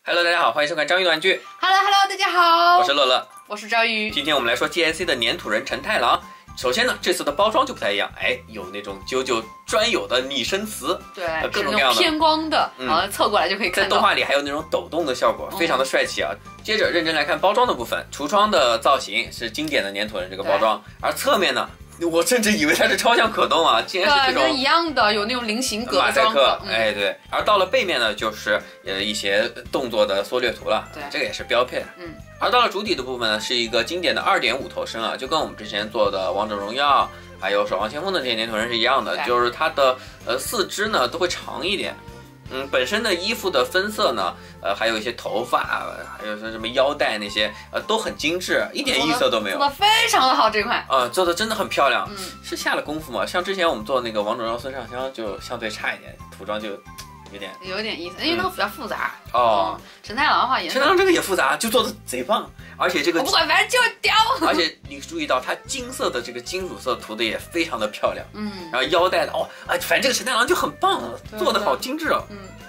Hello， 大家好，欢迎收看章鱼玩具。 Hello， 大家好， 我是乐乐， 我是章鱼。 今天我们来说 GIC 的粘土人陈太郎。首先呢，这次的包装就不太一样，有那种啾专有的拟声词， 对， 各种各样的偏光的，然后侧过来就可以看到。 在动画里还有那种抖动的效果，非常的帅气啊。接着认真来看包装的部分，橱窗的造型是经典的粘土人这个包装，而侧面呢，我甚至以为它是超像可动啊，竟然是这种跟一样的，有那种菱形格马赛克， 对。 而到了背面呢，就是一些动作的缩略图了， 对， 这个也是标配。而到了主体的部分呢，是一个经典的2.5头身啊，就跟我们之前做的王者荣耀还有守望先锋的这些粘土人是一样的，就是它的四肢呢都会长一点。本身的衣服的分色呢，还有一些头发，还有什么腰带那些，都很精致，一点异色都没有， 做的非常的好这块， 做的真的很漂亮，是下了功夫嘛。像之前我们做那个王者荣耀孙尚香就相对差一点，涂装就有点意思，因为那个比较复杂陈太郎的话， 陈太郎这个也复杂，就做的贼棒，而且这个我不管，反正就是屌。 而且你注意到它金色的这个金属色涂的也非常的漂亮，然后腰带的反正这个陈太郎就很棒，做的好精致哦。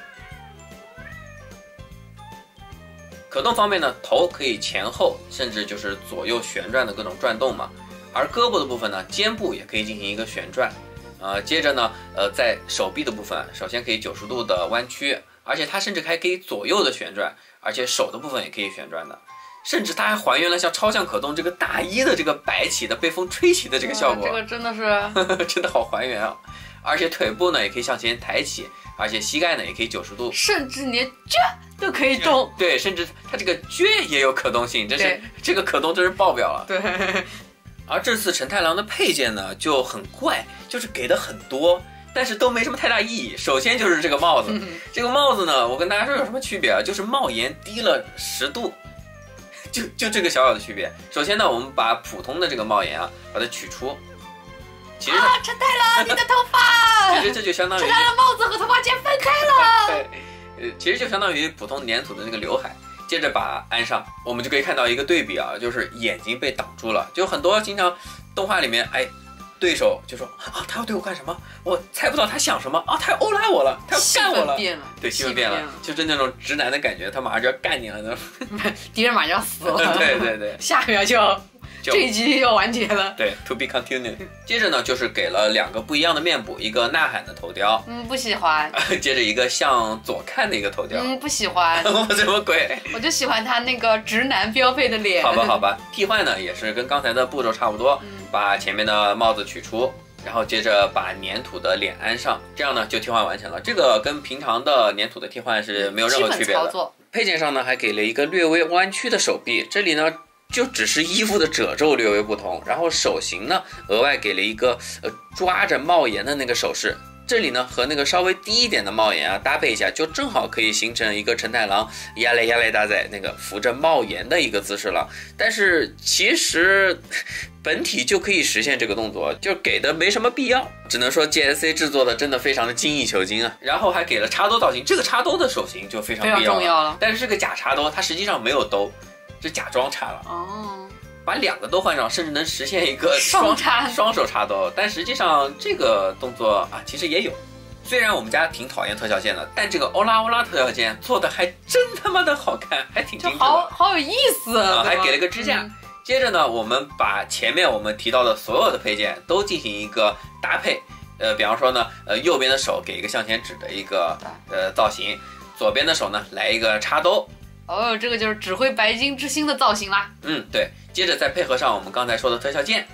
可动方面呢，头可以前后甚至就是左右旋转的各种转动嘛，而胳膊的部分呢，肩部也可以进行一个旋转。接着呢，在手臂的部分，首先可以90度的弯曲，而且它甚至还可以左右的旋转，而且手的部分也可以旋转的，甚至它还还原了像超像可动这个大衣的这个摆起的被风吹起的这个效果， 这个真的是真的好还原啊！而且腿部呢也可以向前抬起，而且膝盖呢也可以90度， 甚至连撅都可以动。 对，甚至它这个撅也有可动性，这个可动真是爆表了。 对。 而这次陈太郎的配件呢就很怪，就是给的很多，但是都没什么太大意义。首先就是这个帽子，这个帽子呢，我跟大家说有什么区别啊？就是帽檐低了10度，就这个小小的区别。首先呢，我们把普通的这个帽檐啊，把它取出。其实陈太郎，你的头发！ 其实这就相当于陈太郎帽子和头发间分开了。 对，其实就相当于普通粘土的那个刘海。接着把安上，我们就可以看到一个对比啊，就是眼睛被挡住了。就很多经常动画里面，对手就说他要对我干什么？我猜不到他想什么啊，他要欧拉我了，他要干我了。对，气氛变了，就是那种直男的感觉，他马上就要干你了呢。 敌人马上就要死了。 对， 下一秒这一集要完结了。 对 ，to be continued。接着呢，就是给了2个不一样的面部，一个呐喊的头雕， 不喜欢。 接着一个向左看的一个头雕， 不喜欢。 我什么鬼？ 我就喜欢他那个直男标配的脸。 好吧，替换呢也是跟刚才的步骤差不多，把前面的帽子取出，然后接着把粘土的脸安上，这样呢就替换完成了。这个跟平常的粘土的替换是没有任何区别的。配件上呢还给了一个略微弯曲的手臂，这里呢就只是衣服的褶皱略微不同，然后手型呢额外给了一个抓着帽檐的那个手势，这里呢和那个稍微低一点的帽檐搭配一下，就正好可以形成一个陈太郎压来搭在那个扶着帽檐的一个姿势了。但是其实本体就可以实现这个动作，就给的没什么必要，只能说 GIC 制作的真的非常的精益求精啊。然后还给了插兜造型，这个插兜的手型就非常必要重要了， 但是这个假插兜它实际上没有兜，是假装插了把2个都换上，甚至能实现一个双手插兜，但实际上这个动作其实也有。虽然我们家挺讨厌特效键的，但这个欧拉特效键做的还真他妈的好看，还挺精致的， 好有意思还给了个支架。接着呢，我们把前面我们提到的所有的配件都进行一个搭配。比方说呢，右边的手给一个向前指的一个造型，左边的手呢来一个插兜。 这个就是指挥白金之星的造型啦。 对，接着再配合上我们刚才说的特效键。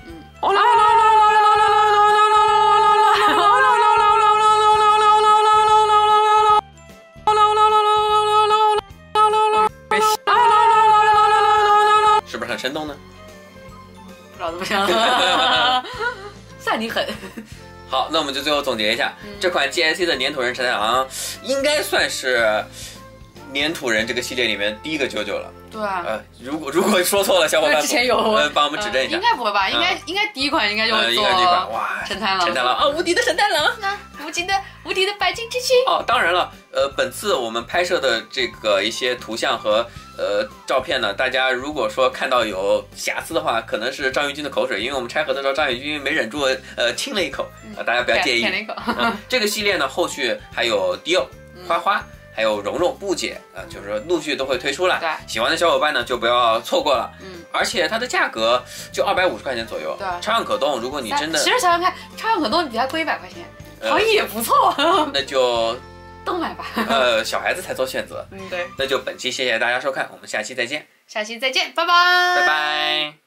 是不是很生动呢？ 不知道怎么想。算你狠。 好，那我们就最后总结一下，这款 GIC 的粘土人陈太郎应该算是粘土人这个系列里面第一个啾啾了。 对啊， 如果说错了，小伙伴之前有帮我们指正一下。 应该不会吧？应该第一款应该就会做。 哇， 陈太郎啊，无敌的陈太郎， 无敌的白金之星。 当然了，本次我们拍摄的这个一些图像和照片呢，大家如果说看到有瑕疵的话，可能是张宇军的口水，因为我们拆盒的时候张宇军没忍住亲了一口，大家不要介意。 舔了一口。 这个系列呢，后续还有迪奥、花花。 还有蓉蓉布姐就是说陆续都会推出了。 对， 喜欢的小伙伴呢就不要错过了。而且它的价格就250块钱左右。 对， 超样可动，如果你真的， 其实想想看，超样可动比它贵100块钱，好像也不错。 那就都买吧。 小孩子才做选择。 对。 那就本期谢谢大家收看，我们下期再见。 下期再见，拜拜。 拜拜。